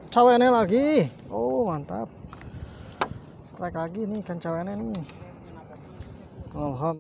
cawene lagi. Oh mantap, strike lagi nih ikan cawene nih. Alhamdulillah.